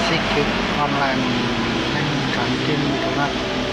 xích online mình đang tránh trên cái thứ này